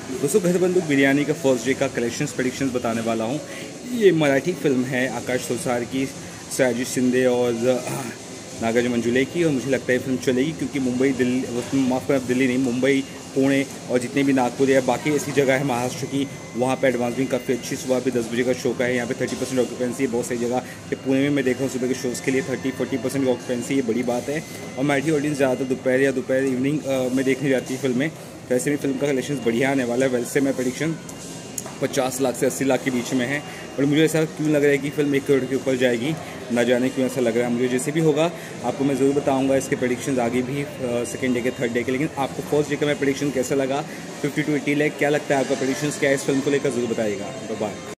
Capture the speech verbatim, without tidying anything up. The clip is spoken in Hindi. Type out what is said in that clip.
दोस्तों, घर बंदूक बिरयानी का फर्स्ट डे का कलेक्शंस प्रेडिक्शंस बताने वाला हूँ। ये मराठी फिल्म है आकाश सुरसार की, साजिद शिंदे और नागार्जुन मंजुले की, और मुझे लगता है फिल्म चलेगी क्योंकि मुंबई दिल्ली माफ़ कर दिल्ली नहीं मुंबई पुणे और जितने भी नागपुर या बाकी ऐसी जगह है महाराष्ट्र की, वहाँ पे एडवांस भी काफ़ी अच्छी। सुबह भी दस बजे का शो का है, यहाँ पे थर्टी परसेंट ऑक्यूपेंसी है बहुत सारी जगह। कि पुणे में मैं देख रहा हूँ सुबह के शोज़ के लिए थर्टी फोर्टी परसेंट की ऑक्यूपेंसी, ये बड़ी बात है। और मराठी ऑडियंस ज़्यादातर दोपहर या दोपहर इवनिंग में देखने जाती है फिल्में। वैसे भी फिल्म का कलेक्शन बढ़िया आने वाला है। वैसे मैं प्रेडिक्शन पचास लाख से अस्सी लाख के बीच में है, और मुझे ऐसा क्यों लग रहा है कि फिल्म एक करोड़ के ऊपर जाएगी, ना जाने क्यों ऐसा लग रहा है मुझे। जैसे भी होगा आपको मैं ज़रूर बताऊंगा इसके प्रेडिक्शंस आगे भी, सेकंड डे के थर्ड डे के। लेकिन आपको फर्स्ट डे का मैं प्रेडिक्शन कैसा लगा, फिफ्टी टू एट्टी लाख क्या लगता है आपका प्रेडिक्शंस क्या है इस फिल्म को लेकर, ज़रूर बताइएगा। बाय।